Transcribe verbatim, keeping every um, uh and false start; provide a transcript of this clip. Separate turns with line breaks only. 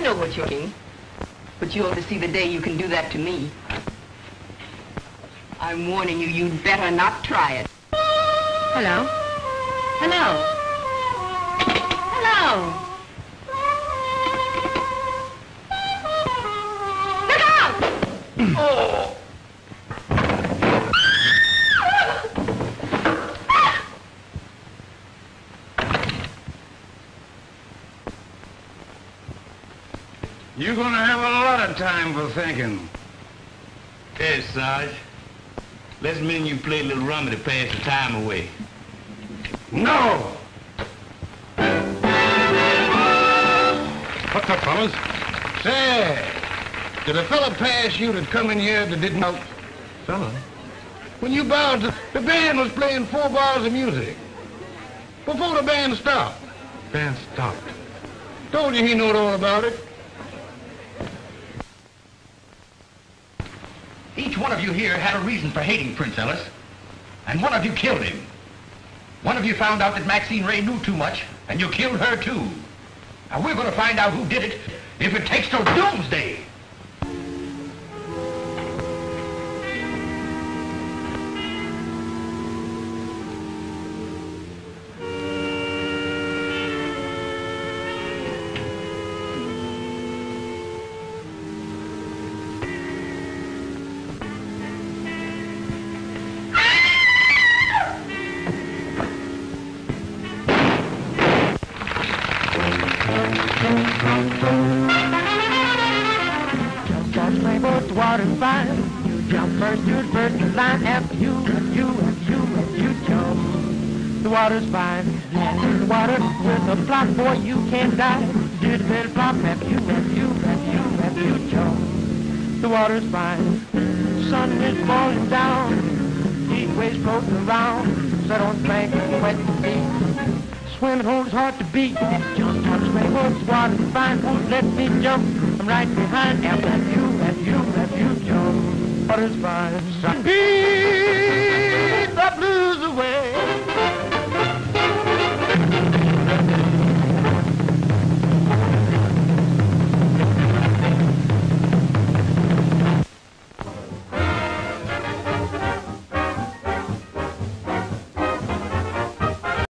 know what you're doing, but you ought to see the day you can do that to me. I'm warning you, you'd better not try it. Hello? Hello? Hello? Look out! Oh!
You're gonna have a lot of time for thinking.
Hey, Sarge. Let's mean you play a little rummy to pass the time away.
No!
What's up, fellas?
Say, did a fella pass you that come in here that didn't know?
Fella?
When you bowed, to, the band was playing four bars of music. Before the band stopped.
Band stopped.
Told you he knowed all about it.
Each one of you here had a reason for hating Prince Ellis, and one of you killed him. One of you found out that Maxine Ray knew too much, and you killed her too. Now we're going to find out who did it, if it takes till doomsday.
Water's fine. You jump first, you're first in line. After you, and you, and you, and you jump. The water's fine. Land in the water with a plop, boy, you can't die. Do the little plop after you, after you, after you, after you jump. The water's fine. Sun is falling down. Heat waves floating around. Set on the bank and wet the feet. Swimming hole's hard to beat. Jump, jump, swing, what's water's fine. Won't let me jump. I'm right behind. After you, after you, after you jump. Water's fine. Beat the blues away.